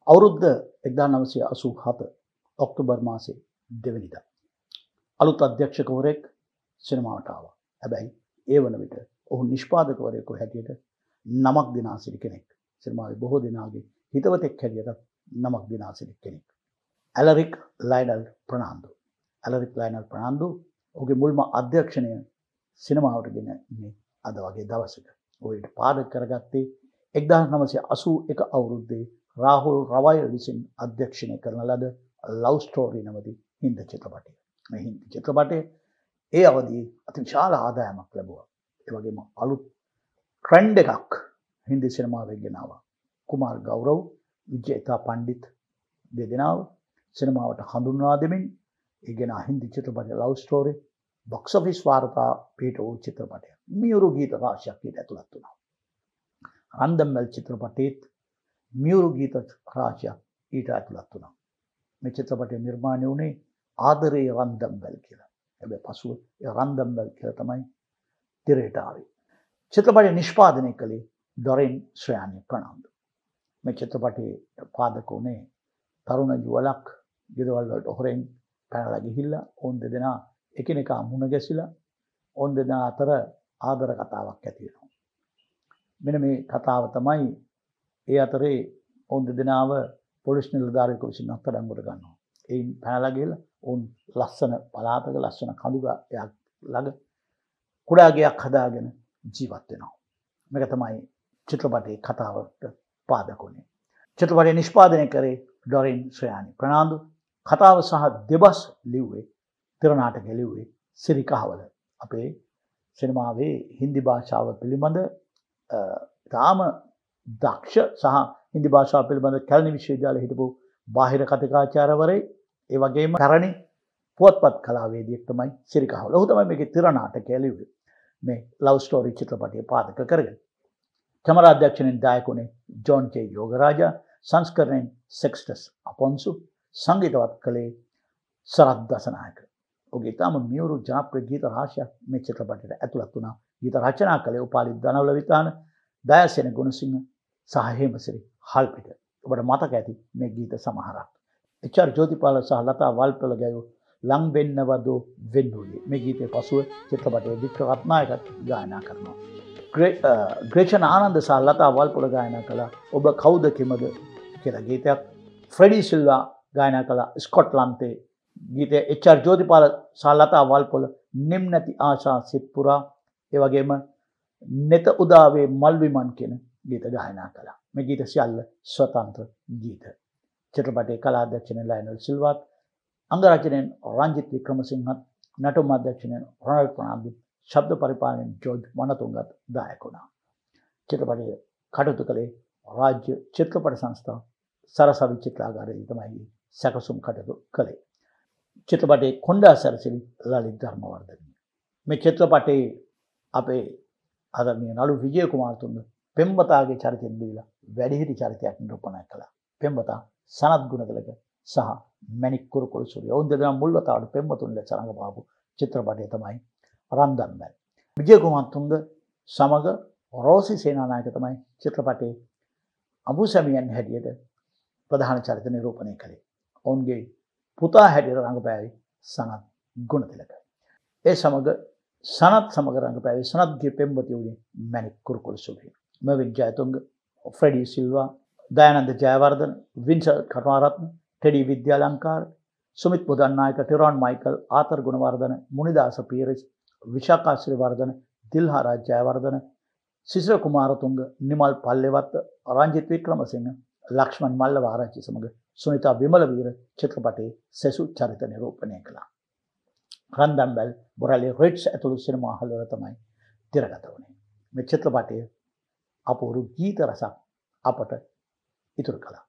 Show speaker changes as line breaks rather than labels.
අවුරුද්ද 1987 ඔක්තෝබර් මාසේ 2 වෙනිදා අලුත් අධ්‍යක්ෂකවරයෙක් සිනමාවට ආවා. හැබැයි ඒ වන විට ඔහු නිෂ්පාදකවරයෙකු හැටියට නමක් දිනා සිටි කෙනෙක්. සිනමාවේ බොහෝ දෙනාගේ හිතවතෙක් හැටියට නමක් දිනා සිටි කෙනෙක්. ඇලරික් ලයනල් ප්‍රනාන්දු. ඇලරික් ලයනල් ප්‍රනාන්දු ඔහුගේ මුල්ම අධ්‍යක්ෂණය සිනමාවට ගෙනන්නේ අද වගේ දවසක. ඔහු ඊට පාදක කරගත්තේ 1981 අවුරුද්දේ රාහුල් රවයල් විසින් අධ්‍යක්ෂණය කරන ලද ලව් ස්ටෝරි නමැති හින්දි චිත්‍රපටය. මේ හින්දි චිත්‍රපටය ඒ අවධියේ අතිවිශාල ආදායමක් ලැබුවා. ඒ වගේම අලුත් ට්‍රෙන්ඩ් එකක් හින්දි සිනමාවේ ගෙනාවා. කුමාර් ගෞරව්, විජේතා පණ්ඩිත් දෙදෙනාව සිනමාවට හඳුන්වා දෙමින් ඒ ගෙනා හින්දි චිත්‍රපටය ලව් ස්ටෝරි බොක්ස් ඔෆිස් වාර්තා පිට වූ චිත්‍රපටයක්. මියුරු ගීත රාශියක් ඊට ඇතුළත් වුණා. රන්දම්වැල් චිත්‍රපටයේත් මියුරු ගීත රාශියක් ඊට ඇතුළත් වුණා. මේ චිත්‍රපටය නිර්මාණය වුණේ ආදරේ රන්දම්වැල් කියලා. හැබැයි පසුව ඒ රන්දම්වැල් කියලා තමයි තිරයට ආවේ. චිත්‍රපටය නිෂ්පාදනය කළේ ඩොරින් ශ්‍රයානි ප්‍රනාන්දු. මේ චිත්‍රපටයේ පාදක වුණේ තරුණ යුවලක් ගෙදවල් වලට හොරෙන් පැනලා ගිහිල්ලා ඔවුන් දෙදෙනා එකිනෙකා මුණ ගැසිලා ඔවුන් දෙදෙනා අතර ආදර කතාවක් ඇති වෙනවා. මෙන්න මේ කතාව තමයි ඒ අතරේ ඔවුන් දෙදෙනාව පොලිස් නිලධාරියෙකු විසින් අත්අඩංගුවට ගන්නවා. එයින් පැනලා ගිහලා ඔවුන් ලස්සන පළාතක ලස්සන කඳු ගයක් ළඟ කුඩා ගයක් හදාගෙන ජීවත් වෙනවා. මේක තමයි චිත්‍රපටයේ කතාවට පාදක වුණේ. චිත්‍රපටය නිෂ්පාදනය කරේ ඩොරින් ශ්‍රයානි ප්‍රනාන්දු. කතාව සහ දෙබස් ලිව්වේ තිරනාටකය ලිව්වේ සිරි කහවල. අපේ සිනමාවේ හින්දි භාෂාව පිළිබඳ තාම දක්ෂ සහ හින්දි භාෂාව පිළිබඳ කැලණි විශ්වවිද්‍යාලයේ හිටපු බාහිර කතිකාචාර්යවරේ ඒ වගේම පැරණි පුවත්පත් කලාවේදියෙක් තමයි සිරි කහවල. ඔහු තමයි මේකේ තිරනාටකය ලිව්වේ. මේ ලව් ස්ටෝරි චිත්‍රපටය පාදක කරගෙන. කැමරා අධ්‍යක්ෂණයෙන් දායක වුණේ ජෝන් ජේ යෝගරාජා, සංස්කරණයෙන් සෙක්ස්ටස් අපොන්සු, සංගීතවත් කළේ සරත් දසනායක. ඔහුගේ තාම මියුරු ජනප්‍රිය ගීත රාශියක් මේ චිත්‍රපටයට ඇතුළත් වුණා. ගීත රචනා කළේ උපාලි ධනවල විතාන, දයාසේන ගුණසිංහ සහ හේමසිරි හල්පිට. ඔබට මතක ඇති මේ ගීත සමහරක්. එච්.ආර්. ජෝතිපාල සහ ලතා වල්පොල ගැයූ ලං වෙන්නවදෝ වෙන්නුවේ. මේ ගීතයේ පසුව චිත්‍රපටයේ වික්‍ර රත්නායකත් ගායනා කරනවා. ග්‍රේෂන් ආනන්ද සහ ලතා වල්පොල ගායනා කළ ඔබ කවුද කිමද කියලා ගීතයක්. ෆ්‍රෙඩි සිල්වා ගායනා කළ ස්කොට්ලන්තේ ගීතය. එච්.ආර්. ජෝතිපාල සහ ලතා වල්පොල නිම්නති ආශා සිත්පුරා ඒ වගේම නෙත උදාවේ මල් විමන් කියන ගීත ගායනා කළා. මේ ගීත සියල්ල ස්වතන්ත්‍ර ගීත. චිත්‍රපටයේ කලාධ්‍යක්ෂණය ලයනල් සිල්වාත්, අංග රචනයෙන් රංජිත් වික්‍රමසිංහත්, නටුම් අධ්‍යක්ෂණයෙන් රොනල්ඩ් ප්‍රනාන්දු, ශබ්ද පරිපාලනයෙන් ජෝර්ජ් මනතුංගත් දායක වුණා. චිත්‍රපටය කටයුතු කළේ රාජ්‍ය චිත්‍රපට සංස්ථාව සරසවි චිත්‍රාගාරයේ තමයි සැකසුම් කටයුතු කළේ. චිත්‍රපටයේ කොණ්ඩා සැරසිලි ලලිත් ධර්මවර්ධන. මේ චිත්‍රපටයේ අපේ ආදරණීය නළු විජය කුමාරතුංග පෙම්වතාගේ චරිතයෙන් දීලා වැඩිහිටි චරිතයක් නිරූපණය කළා. පෙම්වතා සනත් ගුණතිලක සහ මැණික් කුරුකුළු සූරිය. ඔවුන් දෙදෙනා මුල් වතාවට පෙම්වතුන් ලෙස රඟපාපු චිත්‍රපටය තමයි රන්දම්වැල්. විජය කුමාරතුංග සමග රෝසි සේනානායක තමයි චිත්‍රපටයේ අඹුසැමියන් හැටියට ප්‍රධාන චරිත නිරූපණය කළේ. ඔවුන්ගේ පුතා හැටියට රඟපෑවේ සනත් ගුණතිලක. ඒ සමග සනත් සමග රඟපෑවේ සනත්ගේ පෙම්වතිය වුණේ මැණික් කුරුකුළු සූරිය. මර්වින් ජයතුංග, ෆ්‍රෙඩි සිල්වා, දයානන්ද ජයවර්ධන, වින්සර් කරුණාරත්න, ටෙඩි විද්‍යාලංකාර, සුමිත් පුදන්නායක, ටිරොන් මයිකල්, ආතර් ගුණවර්ධන, මුනිදාස පීරිස්, විශාඛා ශ්‍රීවර්ධන, දිල්හාරා ජයවර්ධන, සිසිර කුමාරතුංග, නිමල් පල්ලෙවත්ත, රංජිත් වික්‍රමසිංහ, ලක්ෂ්මන් මල්ලවාරච්චි සමග සුනිතා විමලවීර චිත්‍රපටයේ සෙසු චරිත නිරූපණය කළා. රන්දම්වැල් බොරැලි රිට්ස් ඇතුළු සිනමා හල්වල තමයි තිරගත වුණේ. මේ චිත්‍රපටය අපූර්ව ගීත රසක් අපට ඉතුරු කළා.